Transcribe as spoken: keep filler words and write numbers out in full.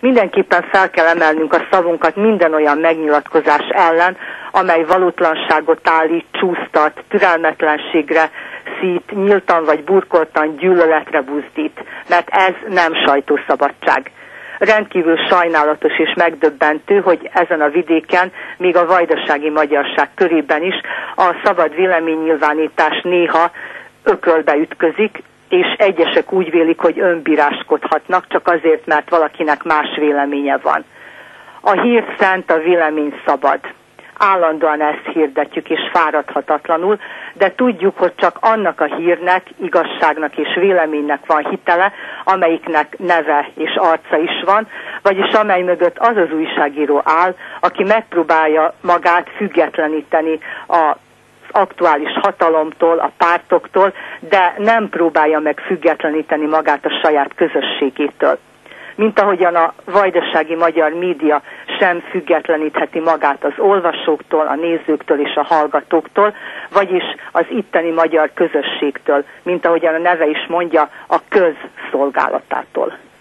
Mindenképpen fel kell emelnünk a szavunkat minden olyan megnyilatkozás ellen, amely valótlanságot állít, csúsztat, türelmetlenségre szít, nyíltan vagy burkoltan gyűlöletre buzdít, mert ez nem sajtószabadság. Rendkívül sajnálatos és megdöbbentő, hogy ezen a vidéken, még a vajdasági magyarság körében is a szabad véleménynyilvánítás néha ökölbe ütközik, és egyesek úgy vélik, hogy önbíráskodhatnak, csak azért, mert valakinek más véleménye van. A hír szent, a vélemény szabad. Állandóan ezt hirdetjük, és fáradhatatlanul, de tudjuk, hogy csak annak a hírnek, igazságnak és véleménynek van hitele, amelyiknek neve és arca is van, vagyis amely mögött az az újságíró áll, aki megpróbálja magát függetleníteni a aktuális hatalomtól, a pártoktól, de nem próbálja meg függetleníteni magát a saját közösségétől. Mint ahogyan a vajdasági magyar média sem függetlenítheti magát az olvasóktól, a nézőktől és a hallgatóktól, vagyis az itteni magyar közösségtől, mint ahogyan a neve is mondja, a közszolgálatától.